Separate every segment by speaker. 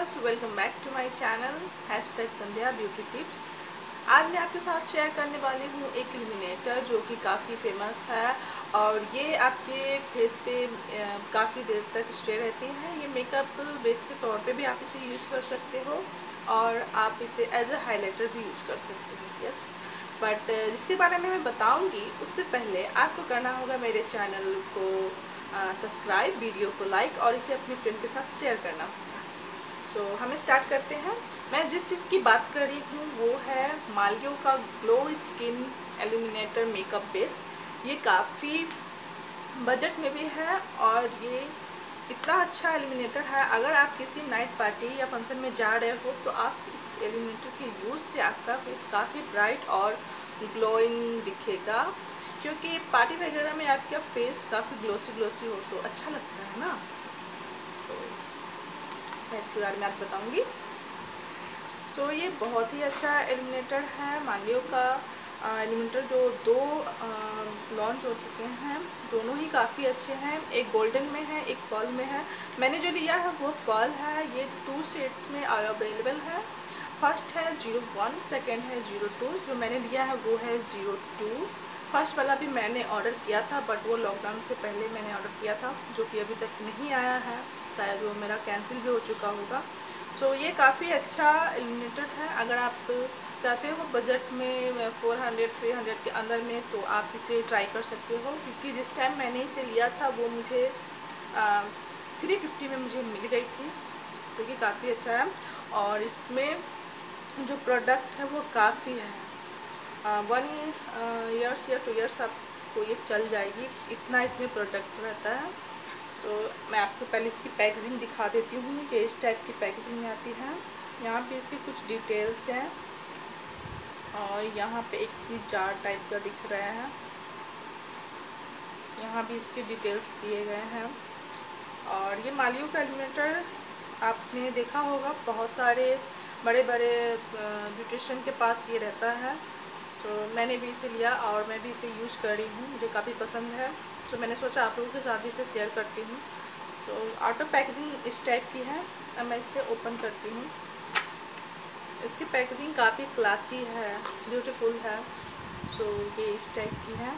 Speaker 1: Much, welcome back to my channel #Sandhya beauty tips. आज मैं आपके साथ शेयर करने वाली हूँ एक इल्यूमिनेटर जो कि काफ़ी फेमस है और ये आपके फेस पे काफ़ी देर तक स्टे रहती है। ये मेकअप बेस के तौर पे भी आप इसे यूज़ कर सकते हो और आप इसे एज अ हाइलाइटर भी यूज़ कर सकते हो। यस, बट जिसके बारे में मैं बताऊंगी उससे पहले आपको करना होगा मेरे चैनल को सब्सक्राइब, वीडियो को लाइक और इसे अपने फ्रेंड के साथ शेयर करना होगा। सो हमें स्टार्ट करते हैं। मैं जिस चीज़ की बात कर रही हूँ वो है मालियो का glow skin illuminator makeup base. ये काफ़ी बजट में भी है और ये इतना अच्छा इल्यूमिनेटर है। अगर आप किसी नाइट पार्टी या फंक्शन में जा रहे हो तो आप इस इल्यूमिनेटर के यूज़ से आपका फेस काफ़ी ब्राइट और ग्लोइंग दिखेगा, क्योंकि पार्टी वगैरह में आपका फेस काफ़ी ग्लोसी हो तो अच्छा लगता है ना। सो मैं इसके बारे में आपको बताऊंगी। सो ये बहुत ही अच्छा इल्यूमिनेटर है मालियो का इल्यूमिनेटर। जो दो लॉन्च हो चुके हैं दोनों ही काफ़ी अच्छे हैं। एक गोल्डन में है, एक पर्ल में है। मैंने जो लिया है वो पर्ल है। ये 2 शेड्स में अवेलेबल है। फर्स्ट है 01, सेकेंड है 02। जो मैंने लिया है वो है 02। फर्स्ट वाला भी मैंने ऑर्डर किया था बट वो लॉकडाउन से पहले मैंने ऑर्डर किया था, जो कि अभी तक नहीं आया है। शायद वो मेरा कैंसिल भी हो चुका होगा। तो ये काफ़ी अच्छा इल्यूमिनेटर है। अगर आप चाहते हो बजट में 400-300 के अंदर में तो आप इसे ट्राई कर सकते हो, क्योंकि जिस टाइम मैंने इसे लिया था वो मुझे 350 में मुझे मिल गई थी, जो कि काफ़ी अच्छा है। और इसमें जो प्रोडक्ट है वो काफ़ी है, 1 ईयर्स या 2 ईयर्स आपको ये चल जाएगी, इतना इसमें प्रोडक्ट रहता है। तो मैं आपको पहले इसकी पैकेजिंग दिखा देती हूँ कि इस टाइप की पैकेजिंग में आती है। यहाँ पे इसके कुछ डिटेल्स हैं और यहाँ पे एक जार टाइप का दिख रहा है, यहाँ भी इसके डिटेल्स दिए गए हैं। और ये मालियो का इल्यूमिनेटर आपने देखा होगा, बहुत सारे बड़े बड़े ब्यूटिशियन के पास ये रहता है। तो मैंने भी इसे लिया और मैं भी इसे यूज़ कर रही हूँ, मुझे काफ़ी पसंद है। तो मैंने सोचा आप लोगों के साथ भी इसे शेयर करती हूँ। तो आउटर पैकेजिंग इस टाइप की है। अब मैं इसे ओपन करती हूँ। इसकी पैकेजिंग काफ़ी क्लासी है, ब्यूटीफुल है। सो ये इस टाइप की है,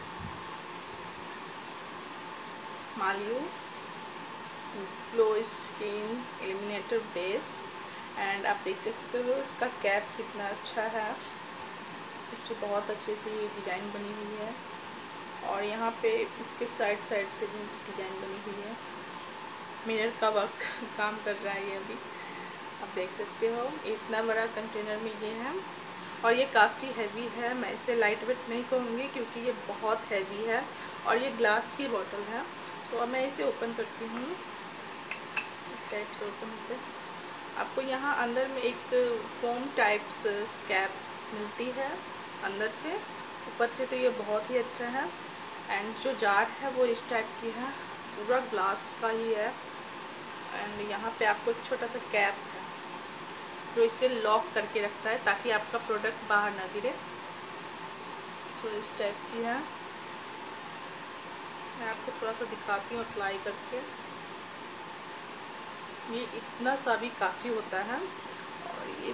Speaker 1: Maliao glow skin illuminator base. And आप देख सकते हो इसका कैप कितना अच्छा है, इस पर बहुत अच्छे से ये डिज़ाइन बनी हुई है और यहाँ पे इसके साइड से भी डिज़ाइन बनी हुई है। मिरर का वर्क काम कर रहा है ये अभी, आप देख सकते हो। इतना बड़ा कंटेनर में ये है और ये काफ़ी हैवी है। मैं इसे लाइट वेट नहीं कहूँगी क्योंकि ये बहुत हैवी है और ये ग्लास की बोतल है। तो अब मैं इसे ओपन करती हूँ। इस टाइप से ओपन होते आपको यहाँ अंदर में एक फोम टाइप्स कैप मिलती है अंदर से, ऊपर से तो ये बहुत ही अच्छा है। एंड जो जार है वो इस टाइप की है, पूरा ग्लास का ही है। एंड यहाँ पे आपको एक छोटा सा कैप है जो इसे लॉक करके रखता है ताकि आपका प्रोडक्ट बाहर ना गिरे। तो इस टाइप की है। मैं आपको थोड़ा सा दिखाती हूँ अप्लाई करके। ये इतना सा भी काफ़ी होता है और ये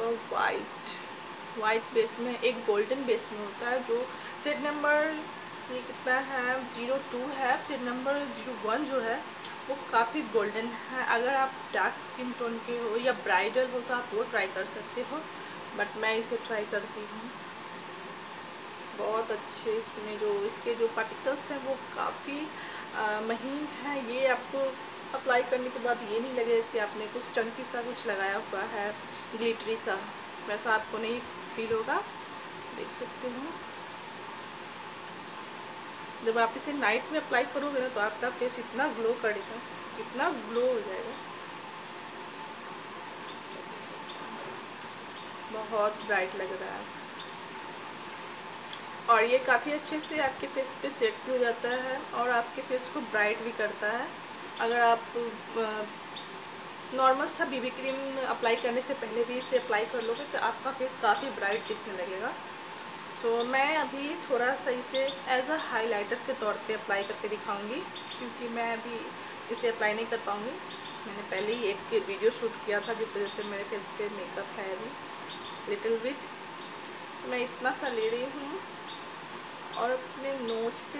Speaker 1: वाइट बेस में, एक गोल्डन बेस में होता है। जो शेड नंबर ये कितना है 02 है, शेड नंबर 01 जो है वो काफ़ी गोल्डन है। अगर आप डार्क स्किन टोन के हो या ब्राइडल हो तो आप वो ट्राई कर सकते हो, बट मैं इसे ट्राई करती हूँ। बहुत अच्छे इसमें जो इसके जो पार्टिकल्स हैं वो काफ़ी महीन है। ये आपको अप्लाई करने के बाद ये नहीं लगेगा कि आपने कुछ चंकी सा कुछ लगाया हुआ है, ग्लिटरी सा, वैसा आपको नहीं फील होगा। देख सकते हो जब आप इसे नाइट में अप्लाई करोगे ना तो आपका फेस इतना ग्लो करेगा, इतना ग्लो हो जाएगा, बहुत ब्राइट लग रहा है। और ये काफ़ी अच्छे से आपके फेस पे सेट भी हो जाता है और आपके फेस को ब्राइट भी करता है। अगर आप नॉर्मल सा बीबी क्रीम अप्लाई करने से पहले भी इसे अप्लाई कर लोगे तो आपका फेस काफ़ी ब्राइट दिखने लगेगा। सो मैं अभी थोड़ा सा इसे एज अ हाइलाइटर के तौर पे अप्लाई करके दिखाऊंगी, क्योंकि मैं अभी इसे अप्लाई नहीं कर पाऊँगी। मैंने पहले ही एक वीडियो शूट किया था, जिस वजह से मेरे फेस पे मेकअप है अभी लिटिल बिट। मैं इतना सा ले रही हूँ और अपने नोज पे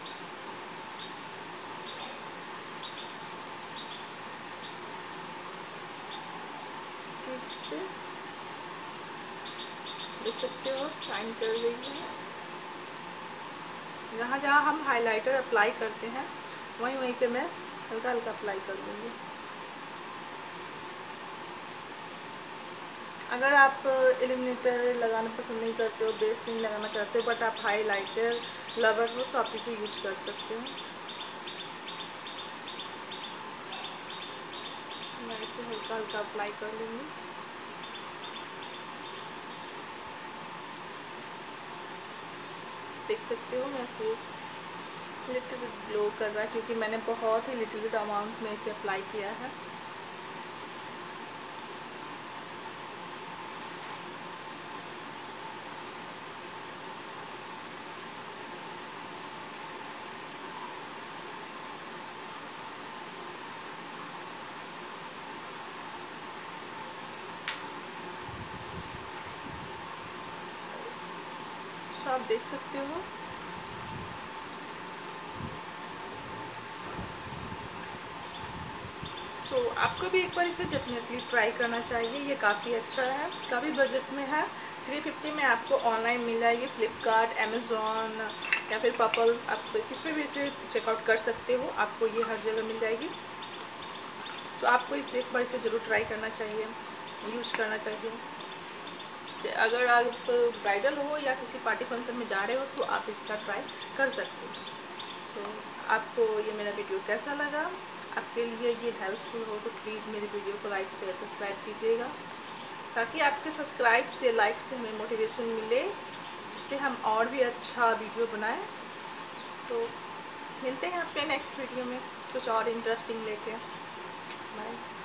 Speaker 1: चीक्स पे देख सकते हो शाइन कर रही है। जहाँ जहाँ हम हाइलाइटर अप्लाई करते हैं वहीं वहीं पे मैं हल्का हल्का अप्लाई कर लूँगी। अगर आप इल्यूमिनेटर लगाना पसंद नहीं करते हो, बेस नहीं लगाना चाहते हो, बट आप हाइलाइटर लवर हो तो आप इसे यूज कर सकते हो। मैं इसे हल्का हल्का अप्लाई कर लूँगी। देख सकते हो मेरा फेस लिटिल बिट ग्लो कर रहा है, क्योंकि मैंने बहुत ही लिटिल बिट अमाउंट में इसे अप्लाई किया है। तो आप देख सकते हो तो आपको भी एक बार इसे डेफिनेटली ट्राई करना चाहिए। ये काफ़ी अच्छा है, काफ़ी बजट में है। 350 में आपको ऑनलाइन मिल जाएगी, फ्लिपकार्ट, अमेज़ॉन या फिर पर्पल, आप किस में भी इसे चेकआउट कर सकते हो, आपको ये हर जगह मिल जाएगी। तो आपको इसे एक बार इसे ज़रूर ट्राई करना चाहिए, यूज़ करना चाहिए। अगर आप ब्राइडल हो या किसी पार्टी फंक्शन में जा रहे हो तो आप इसका ट्राई कर सकते हो। सो आपको ये मेरा वीडियो कैसा लगा, आपके लिए ये हेल्पफुल हो तो प्लीज़ मेरी वीडियो को लाइक शेयर सब्सक्राइब कीजिएगा, ताकि आपके सब्सक्राइब से लाइक से हमें मोटिवेशन मिले, जिससे हम और भी अच्छा वीडियो बनाएं। सो मिलते हैं आपके नेक्स्ट वीडियो में कुछ और इंटरेस्टिंग लेके। बाय।